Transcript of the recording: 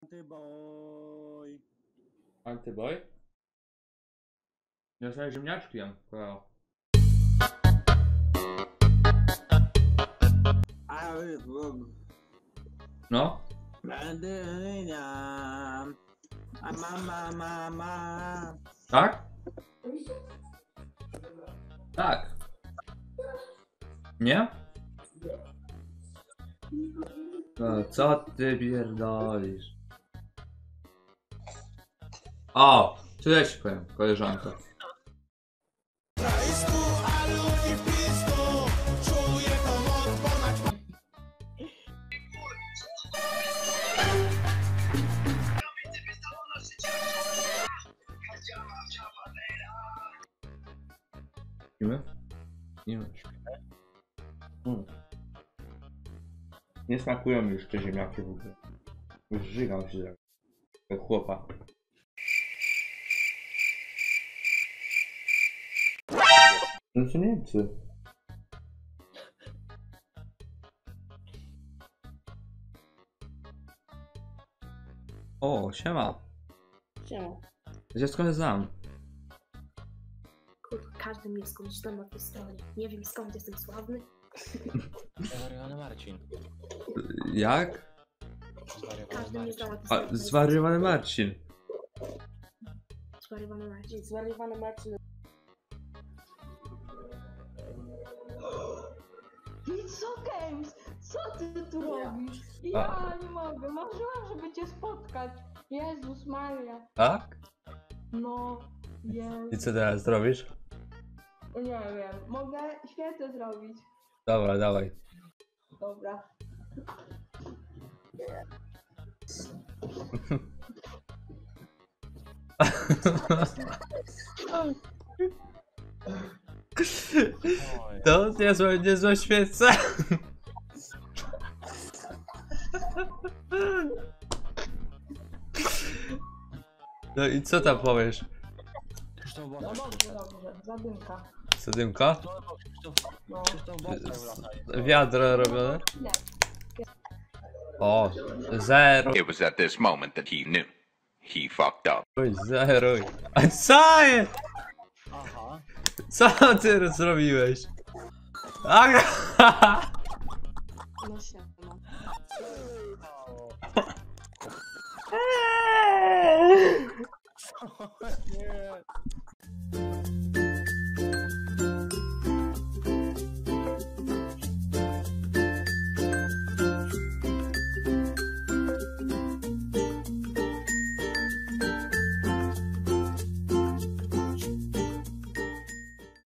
Antyboy. Antyboy? Ja sobie ziemniaczki jem. No? Tak? Tak. Nie? No, co ty pierdolisz? O! Cześć, koleżanko. Śpimy? Nie. Nie smakują mi już te ziemniaki w ogóle. Już żygam się jak chłopa. No to Niemcy. O, siema. Siema. Ja skąd znam? Kurde, każdy mnie skądś tam na tej stronie. Nie wiem skąd jestem sławny. Zwariowany Marcin. Jak? Każdy mnie zna na tej A, stronie. zwariowany Marcin. Zwariowany Marcin. Zwariowany Marcin. Pizza Games! Co ty tu robisz? Ja nie mogę, marzyłam, żeby cię spotkać. Jezus Maria. Tak? No, I Jezus. co teraz zrobisz? Nie wiem, mogę świecę zrobić. Dobra, dawaj. Dobra. To niezłe świece. No i co tam powiesz? Krzysztof No Bosak. dobrze, zadymka. Zadymka? No. Krzysztof Bosak lataj. Wiadro robione? Nie. O, zero. It was at this moment that he knew. He fucked up. Zero. A co jest? Aha. Co ty zrobiłeś? Aga! No siema.